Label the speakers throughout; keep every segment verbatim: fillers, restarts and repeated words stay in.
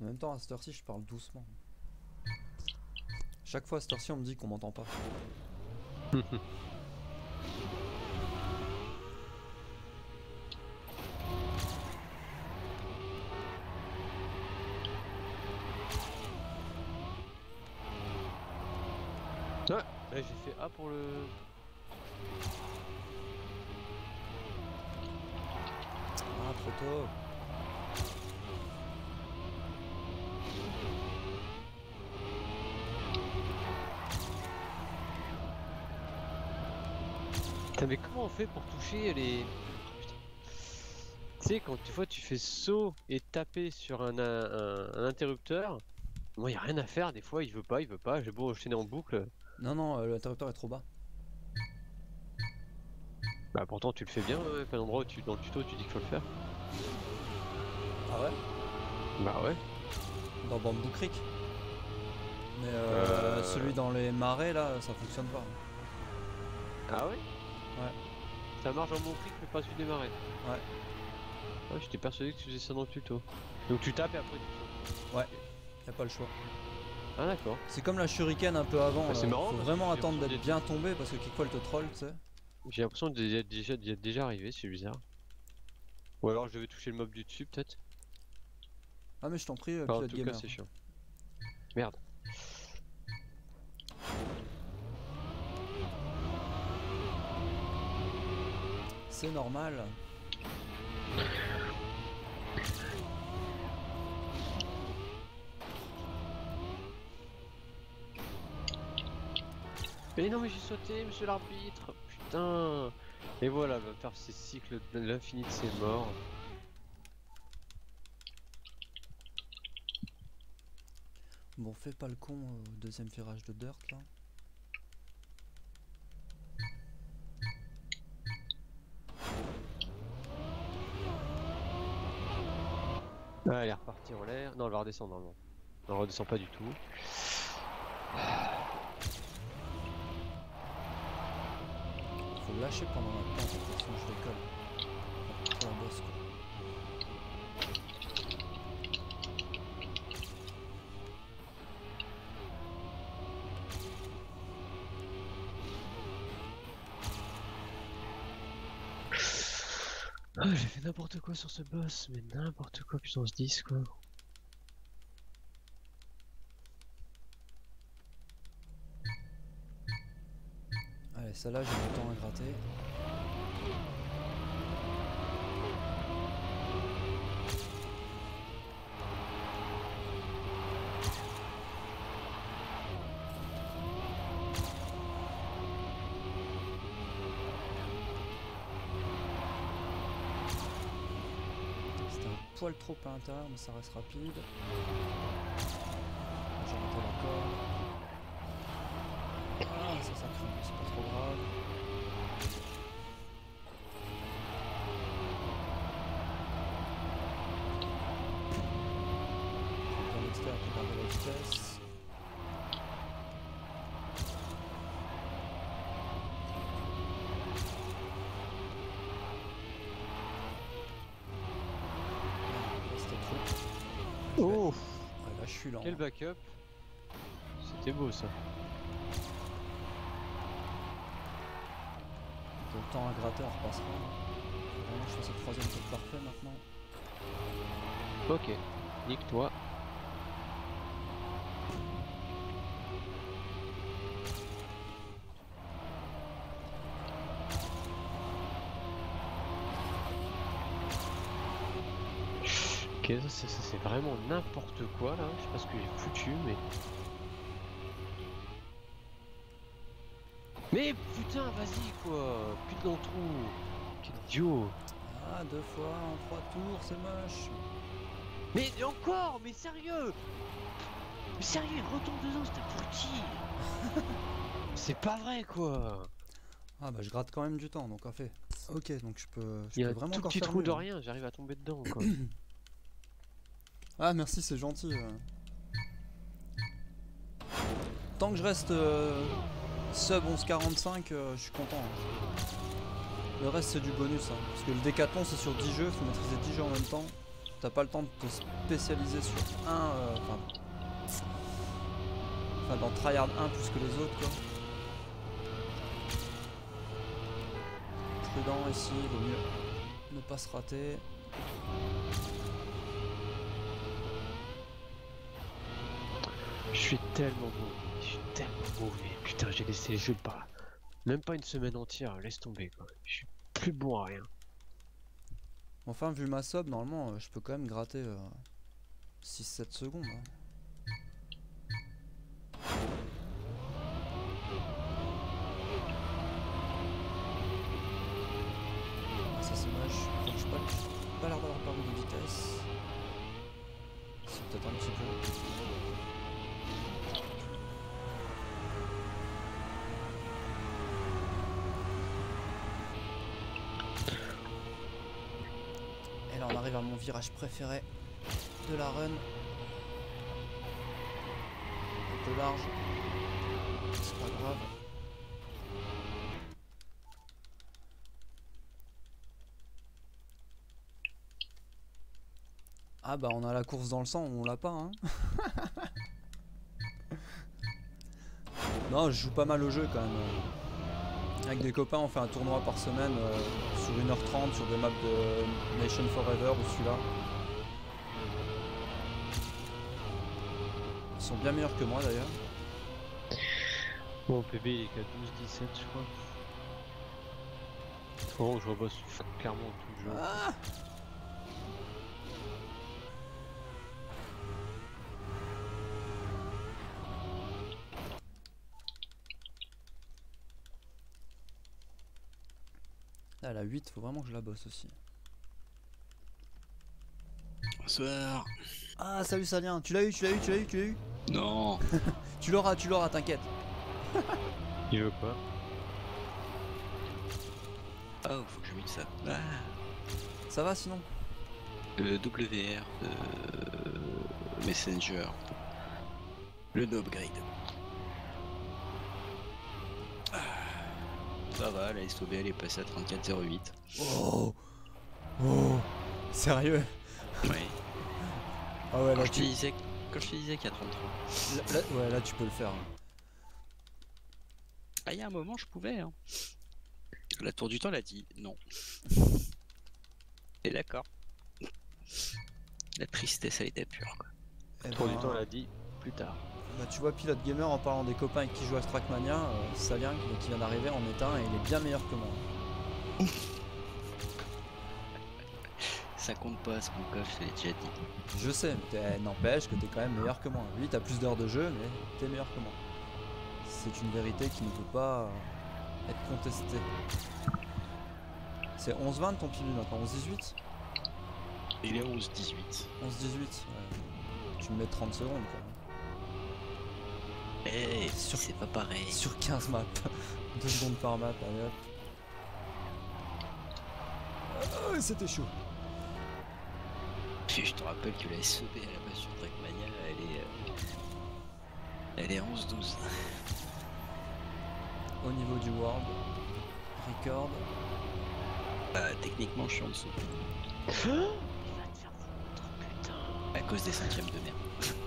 Speaker 1: En même temps, à cette heure-ci, je parle doucement. Chaque fois à cette heure-ci, on me dit qu'on m'entend pas.
Speaker 2: Ouais, là j'ai fait A pour le...
Speaker 1: Ah, trop tôt.
Speaker 2: Putain, mais comment on fait pour toucher les... Putain. Tu sais, quand des fois tu fais saut et taper sur un, un, un interrupteur, moi y a rien à faire, des fois il veut pas, il veut pas, j'ai beau enchaîner en boucle.
Speaker 1: Non, non, euh, l'interrupteur est trop bas.
Speaker 2: Bah pourtant tu le fais bien, ouais, plein d'endroits où tu, dans le tuto tu dis qu'il faut le faire.
Speaker 1: Ah ouais?
Speaker 2: Bah ouais.
Speaker 1: Dans Bamboo Creek. Mais euh,
Speaker 2: Euh...
Speaker 1: celui dans les marais, là, ça fonctionne pas.
Speaker 2: Ah ouais?
Speaker 1: Ouais.
Speaker 2: Ça marche en bon clic mais pas celui des marais.
Speaker 1: Ouais.
Speaker 2: Ouais, j'étais persuadé que tu faisais ça dans le tuto. Donc tu tapes et après tu sautes.
Speaker 1: Ouais. Y'a pas le choix.
Speaker 2: Ah d'accord.
Speaker 1: C'est comme la shuriken un peu avant.
Speaker 2: Bah, c'est marrant.
Speaker 1: Faut vraiment attendre d'être bien tombé parce que quelquefois elle te troll, tu sais.
Speaker 2: J'ai l'impression d'y être déjà, d'y être déjà arrivé, c'est bizarre. Ou alors je devais toucher le mob du dessus peut-être.
Speaker 1: Ah mais je t'en prie, euh,
Speaker 2: Enfin, en
Speaker 1: pilote
Speaker 2: tout
Speaker 1: gamer.
Speaker 2: cas c'est chiant. Merde.
Speaker 1: C'est normal.
Speaker 2: Mais non mais j'ai sauté monsieur l'arbitre. Putain. Et voilà, elle va faire ses cycles de l'infini de ses morts.
Speaker 1: Bon, fais pas le con au deuxième virage de dirt là.
Speaker 2: Ah, elle est repartie en l'air. Non, elle va redescendre normalement. Non, elle redescend pas du tout.
Speaker 1: Faut lâcher pendant la pente, de toute façon je décolle. Pour la bosse quoi.
Speaker 2: Ah, j'ai fait n'importe quoi sur ce boss, mais n'importe quoi puissance dix quoi.
Speaker 1: Allez, celle-là j'ai du temps à gratter. C'était un poil trop à l'intérieur, mais ça reste rapide. J'ai raté la corde. Ah, ça, ça craint, c'est pas trop grave. Faut bien l'extérieur pour garder la vitesse. Là, c'était trop.
Speaker 2: Oh
Speaker 1: Ouais, là, je suis lent.
Speaker 2: quel backup. C'était beau ça.
Speaker 1: Le temps à gratter, on repassera. Vraiment, je fais ce troisième truc parfait maintenant.
Speaker 2: Ok, nique-toi. Ok, ça c'est vraiment n'importe quoi là, je sais pas ce que j'ai foutu mais... Mais putain vas-y quoi, pile dans le trou. Quel idiot.
Speaker 1: Ah, deux fois en trois tours, c'est moche.
Speaker 2: Mais encore, mais sérieux. Mais sérieux, il retombe dedans cet abruti. C'est pas vrai quoi.
Speaker 1: Ah bah je gratte quand même du temps, donc en fait. Ok, donc je peux, je
Speaker 2: Il y a
Speaker 1: peux
Speaker 2: un
Speaker 1: vraiment
Speaker 2: tout
Speaker 1: encore
Speaker 2: petit
Speaker 1: faire
Speaker 2: trou
Speaker 1: mieux,
Speaker 2: de
Speaker 1: hein.
Speaker 2: rien, j'arrive à tomber dedans quoi.
Speaker 1: Ah merci, c'est gentil. euh. Tant que je reste euh, sub onze quarante-cinq, euh, je suis content. Hein. Le reste c'est du bonus, hein, parce que le décathlon c'est sur dix jeux, faut maîtriser dix jeux en même temps. t'as pas le temps de te spécialiser sur un, euh, enfin, enfin dans tryhard un plus que les autres quoi. Prudent ici, il vaut mieux ne pas se rater.
Speaker 2: Je suis tellement mauvais, je suis tellement mauvais. Putain, j'ai laissé le jeu pas. Même pas une semaine entière, laisse tomber quoi. Je suis plus bon à rien.
Speaker 1: Enfin, vu ma sub, normalement, euh, je peux quand même gratter euh, six sept secondes. Hein. Ah, ça c'est moche. Faut que je pas, pas l'air d'avoir perdu de vitesse. C'est peut-être un petit peu. Et là on arrive à mon virage préféré de la run. Un peu large. C'est pas grave. Ah bah on a la course dans le sang, on l'a pas hein. Non, je joue pas mal au jeu quand même. Avec des copains on fait un tournoi par semaine euh, sur une heure trente sur des maps de Nation Forever ou celui-là. Ils sont bien meilleurs que moi d'ailleurs.
Speaker 2: Bon, P B il est qu'à douze dix-sept je crois. Oh, je revois clairement tout le jeu.
Speaker 1: Ah Là, la huit, faut vraiment que je la bosse aussi.
Speaker 3: Bonsoir.
Speaker 1: Ah, salut Salien, tu l'as eu, tu l'as eu, tu l'as eu, tu l'as eu.
Speaker 3: Non.
Speaker 1: Tu l'auras, tu l'auras, t'inquiète.
Speaker 2: Il veut pas.
Speaker 3: Oh, faut que je mette ça. Ah.
Speaker 1: Ça va sinon?
Speaker 3: Le W R de Messenger. Le no upgrade. Ah. Ça va, la S O B elle est passée à trente-quatre zéro huit.
Speaker 1: Oh Oh Sérieux?
Speaker 3: Ouais.
Speaker 1: Ah ouais,
Speaker 3: Quand
Speaker 1: là
Speaker 3: je te
Speaker 1: tu...
Speaker 3: disais, quand je te disais qu'il y a trente-trois.
Speaker 1: Là, là- ouais, là tu peux le faire.
Speaker 3: Ah, il y a un moment, je pouvais. Hein. La tour du temps, elle a dit non. Et d'accord. La tristesse, elle était pure. Quoi.
Speaker 1: Eh
Speaker 2: Pour
Speaker 1: ben,
Speaker 2: du temps, elle a dit plus tard.
Speaker 1: bah, tu vois, Pilote Gamer, en parlant des copains avec qui joue à Trackmania, euh, Salien qui, qui vient d'arriver en est un et il est bien meilleur que moi.
Speaker 3: Ça compte pas ce qu'on coffre, je l'ai déjà dit.
Speaker 1: Je sais, mais t'es- n'empêche que t'es quand même meilleur que moi. Lui, t'as plus d'heures de jeu, mais t'es meilleur que moi. C'est une vérité qui ne peut pas euh, être contestée. C'est onze vingt ton P B maintenant, onze dix-huit?
Speaker 3: Il est onze dix-huit.
Speaker 1: onze dix-huit, ouais. Tu me mets trente secondes quoi.
Speaker 3: Eh,
Speaker 1: Sur-
Speaker 3: c'est pas pareil.
Speaker 1: Sur quinze maps. deux secondes par map, allez hop. Ah, c'était chaud.
Speaker 3: Puis je te rappelle que la S O B à la base sur Trackmania, elle est, euh, elle est onze douze.
Speaker 1: Au niveau du world, record.
Speaker 3: Bah, techniquement, je suis en dessous.
Speaker 2: Il va te faire foutre, putain.
Speaker 3: À cause des cinquièmes de merde.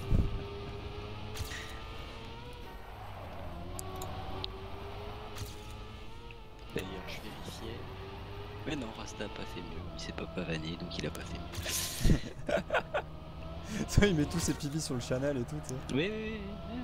Speaker 3: D'ailleurs, je vérifiais. Mais non, Rasta a pas fait mieux. Il s'est pas pavané, donc il a pas fait mieux.
Speaker 1: Ça, il met tous ses P V sur le channel et tout. tu sais.
Speaker 3: Oui, oui, oui, oui.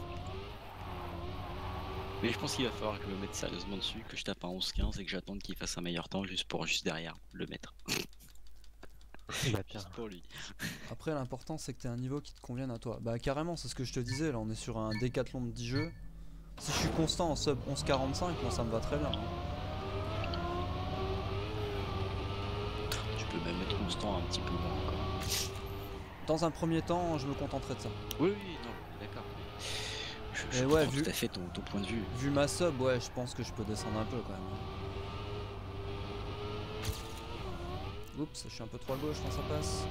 Speaker 3: Mais je pense qu'il va falloir que je me mette sérieusement dessus, que je tape un onze quinze et que j'attende qu'il fasse un meilleur temps juste pour juste derrière le mettre.
Speaker 2: Bah, tiens.
Speaker 3: Juste pour lui.
Speaker 1: Après, l'important c'est que t'aies un niveau qui te convienne à toi. Bah, carrément, c'est ce que je te disais. Là, on est sur un décathlon de dix jeux. Si je suis constant en sub onze quarante-cinq, moi ça me va très bien. hein.
Speaker 3: Tu peux même être constant un petit peu moins encore.
Speaker 1: Dans un premier temps, je me contenterai de ça.
Speaker 3: Oui, oui, non, d'accord. Je, je
Speaker 1: Mais ouais,
Speaker 3: comprends
Speaker 1: vu-
Speaker 3: tout à fait ton, ton point de vue.
Speaker 1: Vu ma sub, ouais, je pense que je peux descendre un peu quand même. Oups, je suis un peu trop à gauche quand ça passe.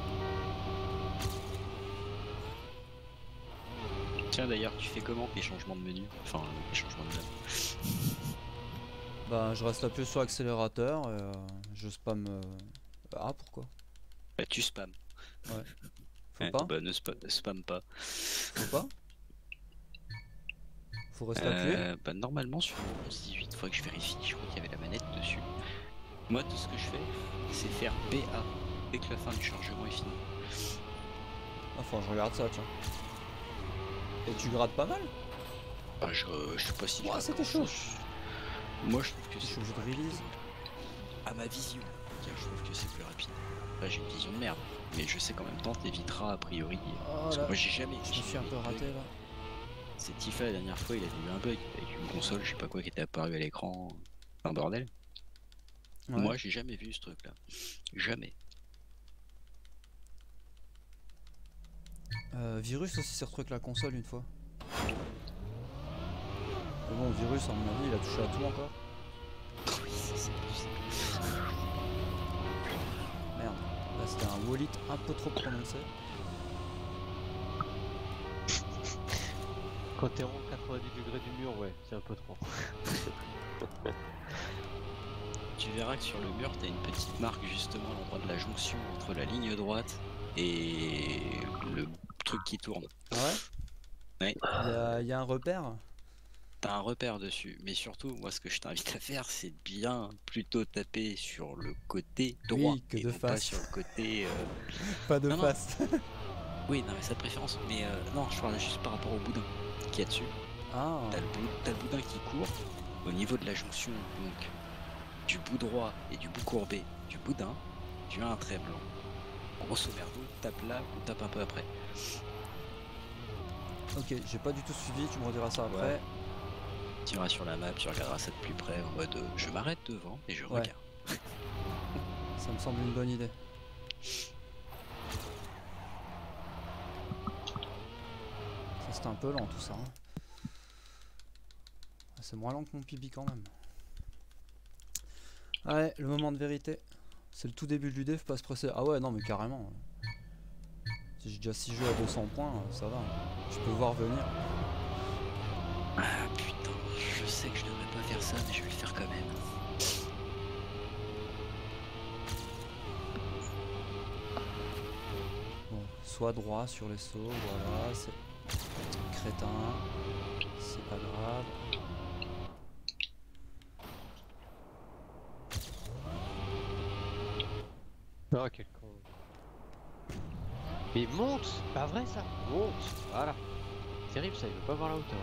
Speaker 3: Tiens, d'ailleurs, tu fais comment tes changements de menu? Enfin, les changements de menu.
Speaker 1: Bah, je reste appuyé sur l'accélérateur et euh, je spam. euh, Ah, pourquoi?
Speaker 3: Bah, tu spams.
Speaker 1: Ouais. Faut
Speaker 3: Ouais,
Speaker 1: pas
Speaker 3: bah ne spa- spam pas.
Speaker 1: Faut pas Faut rester appuyé.
Speaker 3: Euh, bah normalement sur le onze dix-huit, faudrait que je vérifie, je crois qu'il y avait la manette dessus. Moi tout ce que je fais, c'est faire B A dès que la fin du chargement est finie.
Speaker 1: Ah, faut que je regarde ça, tiens. Et tu grattes pas mal?
Speaker 3: Bah, je, je sais pas si je
Speaker 1: Ouah,
Speaker 3: rate
Speaker 1: c'était chaud.
Speaker 3: grand-chose. Moi je trouve que
Speaker 1: Je suis
Speaker 3: c'est
Speaker 1: obligé de
Speaker 3: plus
Speaker 1: release.
Speaker 3: rapide. À ma vision, car je trouve que c'est plus rapide. Là j'ai une vision de merde, mais je sais qu'en même temps t'éviteras a priori.
Speaker 1: Oh
Speaker 3: Parce que
Speaker 1: là,
Speaker 3: moi j'ai jamais.
Speaker 1: je me
Speaker 3: j'ai
Speaker 1: suis un
Speaker 3: jamais
Speaker 1: peu
Speaker 3: eu de bug.
Speaker 1: raté là.
Speaker 3: C'est Tifa la dernière fois, il avait eu un bug avec une console, je sais pas quoi, qui était apparu à l'écran. Un bordel.
Speaker 1: Ouais.
Speaker 3: Moi j'ai jamais vu ce truc là. Jamais.
Speaker 1: Euh, Virus aussi s'est retrouvé avec la console une fois. Mais bon, Virus, à mon avis, il a touché à tout encore.
Speaker 3: Oui, c'est c'est possible.
Speaker 1: Merde, là c'était un wallet un peu trop prononcé.
Speaker 2: Quand t'es en quatre-vingt-dix degrés du mur, ouais, c'est un peu trop.
Speaker 3: Tu verras que sur le mur, t'as une petite marque justement à l'endroit de la jonction entre la ligne droite et le truc qui tourne.
Speaker 1: Ah ouais?
Speaker 3: Ouais.
Speaker 1: Il y a, il y a un repère?
Speaker 3: T'as un repère dessus, mais surtout, moi ce que je t'invite à faire, c'est de bien plutôt taper sur le côté droit
Speaker 1: Oui, que
Speaker 3: et
Speaker 1: de
Speaker 3: non pas
Speaker 1: face.
Speaker 3: sur le côté. euh,
Speaker 1: Pas de
Speaker 3: Non, non.
Speaker 1: face.
Speaker 3: Oui, non, mais ça de préférence, mais euh, non, je parle juste par rapport au boudin qu'il y a dessus.
Speaker 1: Ah,
Speaker 3: T'as le, bou- t'as le boudin qui court au niveau de la jonction, donc du bout droit et du bout courbé du boudin, tu as un trait blanc. Grosso merdo, tape là ou tape un peu après.
Speaker 1: ok, j'ai pas du tout suivi, tu me rediras ça après.
Speaker 3: Ouais. Tu iras sur la map, tu regarderas ça de plus près en mode euh, je m'arrête devant et je
Speaker 1: Ouais.
Speaker 3: regarde.
Speaker 1: Ça me semble une bonne idée. Ça c'était un peu lent tout ça. Hein. Ah, c'est moins lent que mon pipi quand même. Ouais, le moment de vérité. C'est le tout début de l'U D, faut pas se presser. Ah ouais, non mais carrément. Si j'ai déjà six jeux à deux cents points, ça va. Je peux voir venir.
Speaker 3: Ah putain, je sais que je devrais pas faire ça, mais je vais le faire quand même.
Speaker 1: Bon, soit droit sur les sauts, voilà, c'est crétin, c'est pas grave.
Speaker 2: Ah, quel con. Mais monte! Pas vrai ça? Monte! Voilà. Terrible ça, il veut pas voir la hauteur.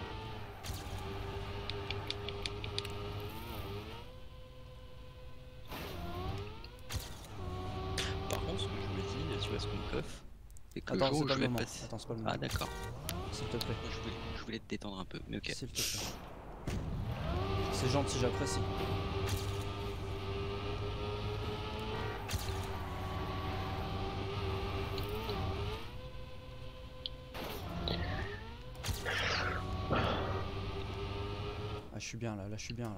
Speaker 3: Par contre, ce que je me dis, tu vois ce qu'on coffre, c'est que le
Speaker 1: Attends,
Speaker 3: jour
Speaker 1: c'est
Speaker 3: où
Speaker 1: pas
Speaker 3: je
Speaker 1: le
Speaker 3: vais
Speaker 1: moment.
Speaker 3: passer.
Speaker 1: Attends, c'est pas le
Speaker 3: Ah
Speaker 1: moment.
Speaker 3: d'accord.
Speaker 1: S'il te plaît.
Speaker 3: Moi, Je voulais, je voulais te détendre un peu, mais ok.
Speaker 1: S'il te plaît. C'est gentil, j'apprécie. Ah, je suis bien là, là je suis bien là.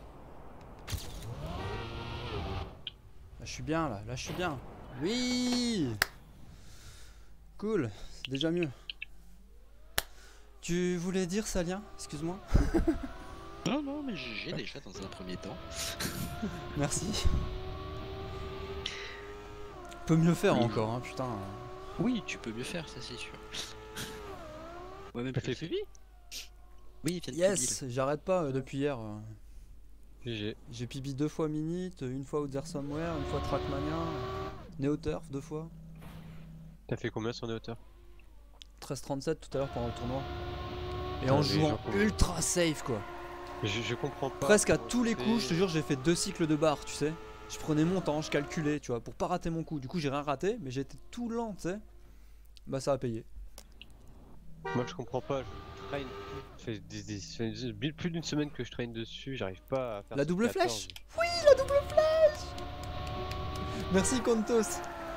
Speaker 1: Là je suis bien là, là je suis bien. Oui. Cool, c'est déjà mieux. Tu voulais dire Salien? Excuse-moi.
Speaker 3: Non, non, mais j'ai déjà dans un premier temps.
Speaker 1: Merci. Peut mieux faire
Speaker 3: Oui.
Speaker 1: encore, hein, putain.
Speaker 3: Oui, tu peux mieux faire, ça c'est sûr. Moi-même,
Speaker 2: T'as
Speaker 3: je
Speaker 2: fait
Speaker 3: le sais.
Speaker 2: Phoebe?
Speaker 3: Oui, vient de
Speaker 1: Yes, j'arrête pas euh, depuis hier. euh.
Speaker 2: G G.
Speaker 1: J'ai pibi deux fois Minute, une fois Out There Somewhere, une fois Trackmania, Neoturf deux fois.
Speaker 2: T'as fait combien sur les hauteurs?
Speaker 1: treize trente-sept tout à l'heure pendant le tournoi. Et
Speaker 2: Ah,
Speaker 1: en
Speaker 2: mais
Speaker 1: jouant
Speaker 2: j'en comprends.
Speaker 1: ultra safe quoi.
Speaker 2: je, je comprends pas.
Speaker 1: Presque à
Speaker 2: comment
Speaker 1: tous les
Speaker 2: tu
Speaker 1: coups, je te
Speaker 2: fais.
Speaker 1: jure, j'ai fait deux cycles de barre, tu sais. Je prenais mon temps, je calculais, tu vois, pour pas rater mon coup. Du coup, j'ai rien raté, mais j'étais tout lent, tu sais. Bah, ça a payé.
Speaker 2: Moi je comprends pas, je traîne plus. Ça fait des- des- ça fait bien plus d'une semaine que je traîne dessus, j'arrive pas à faire
Speaker 1: La
Speaker 2: ce
Speaker 1: double
Speaker 2: quatorze.
Speaker 1: flèche? Oui, la double flèche. Merci, Contos.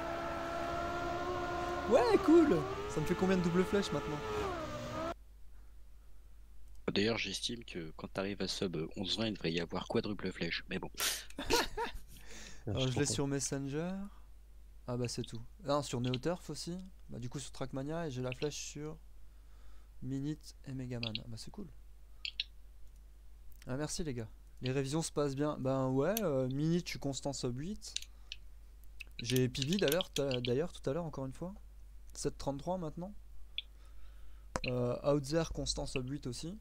Speaker 1: Ouais, cool. Ça me fait combien de double flèches maintenant?
Speaker 3: D'ailleurs, j'estime que quand t'arrives à sub onze vingt, il devrait y avoir quadruple flèche. Mais bon.
Speaker 2: Ah,
Speaker 1: Alors, je l'ai
Speaker 2: comprends.
Speaker 1: sur Messenger. Ah bah c'est tout. Non, sur Neoturf aussi. Bah du coup sur Trackmania et j'ai la flèche sur Minute et Megaman. Ah bah c'est cool. Ah merci les gars. Les révisions se passent bien. Ben ouais, euh, Minute je suis constant sub huit. J'ai P B d'ailleurs, t'as- d'ailleurs tout à l'heure encore une fois. sept trente-trois maintenant. Euh, Outzer constant sub huit aussi.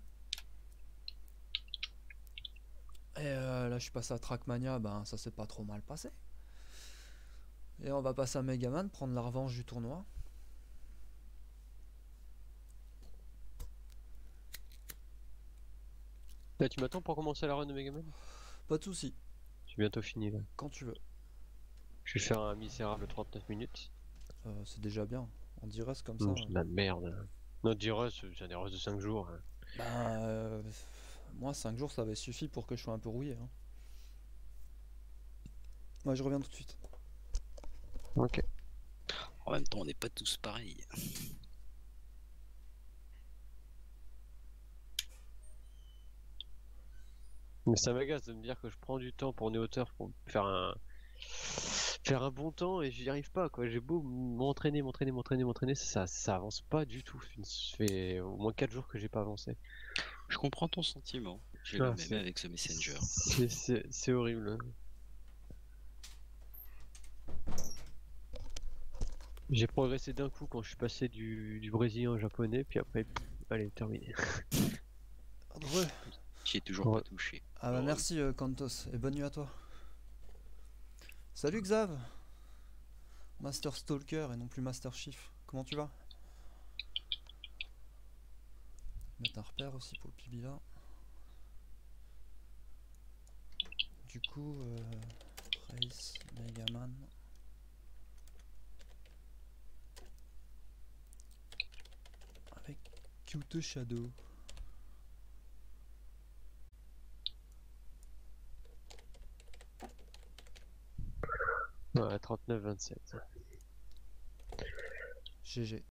Speaker 1: Et euh, là je suis passé à Trackmania, ben ça s'est pas trop mal passé. Et on va passer à Megaman, prendre la revanche du tournoi.
Speaker 2: Là, tu m'attends pour commencer la run de Megaman?
Speaker 1: Pas de soucis,
Speaker 2: J'ai bientôt fini là.
Speaker 1: quand tu veux.
Speaker 2: Je vais faire un misérable trente-neuf minutes.
Speaker 1: Euh, c'est déjà bien. On dirait c'est comme ça.
Speaker 2: Hum,
Speaker 1: hein.
Speaker 2: c'est de la merde. Non, dis rush, j'ai des rush de cinq jours. hein.
Speaker 1: Ben, euh, moi cinq jours ça avait suffi pour que je sois un peu rouillé. Hein. Ouais, je reviens tout de suite.
Speaker 2: Ok.
Speaker 3: En même temps, on n'est pas tous pareils.
Speaker 2: Mais ça m'agace de me dire que je prends du temps pour Néoturf pour faire un faire un bon temps et j'y arrive pas quoi. J'ai beau m'entraîner, m'entraîner, m'entraîner, m'entraîner, ça, ça avance pas du tout. Ça fait au moins quatre jours que j'ai pas avancé.
Speaker 3: Je comprends ton sentiment. J'ai
Speaker 2: Ah,
Speaker 3: le même
Speaker 2: c'est-
Speaker 3: avec ce Messenger.
Speaker 2: C'est- C'est c'est horrible. J'ai progressé d'un coup quand je suis passé du, du brésilien au japonais, puis après, pff, allez, terminé.
Speaker 1: Re.
Speaker 3: Qui est toujours
Speaker 2: Ouais.
Speaker 3: pas touché.
Speaker 1: Ah bah
Speaker 3: Heureux.
Speaker 1: merci euh, Kantos et bonne nuit à toi. Salut Xav. Master Stalker et non plus Master Chief. Comment tu vas? Mettre un repère aussi pour le P B là. Du coup, euh, Race, Megaman. Avec Cute Shadow.
Speaker 2: Ouais, trente-neuf vingt-sept.
Speaker 1: G G.